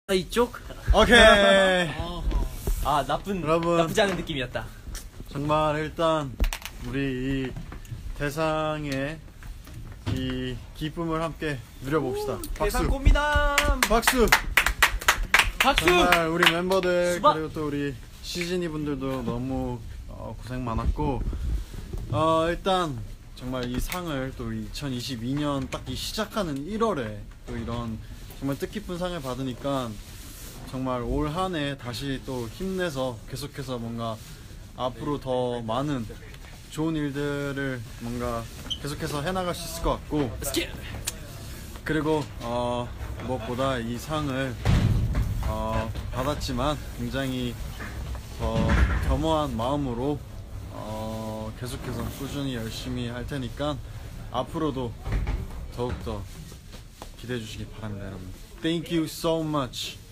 이쪽? 오케이. 나쁘지 않은 느낌이었다. 정말 일단 우리 이 대상의 이 기쁨을 함께 누려봅시다. 대상 꽃미남. 박수. 박수. 정말 우리 멤버들 수박. 그리고 또 우리 시즈니 분들도 너무 고생 많았고 일단 정말 이 상을 또 2022년 딱 이 시작하는 1월에 또 이런 정말 뜻깊은 상을 받으니까 정말 올 한 해 다시 또 힘내서 계속해서 뭔가 앞으로 더 많은 좋은 일들을 뭔가 계속해서 해나갈 수 있을 것 같고, 그리고 무엇보다 이 상을 받았지만 굉장히 겸허한 마음으로 계속해서 꾸준히 열심히 할 테니까 앞으로도 더욱더 기대해 주시기 바랍니다, 여러분. Thank you so much.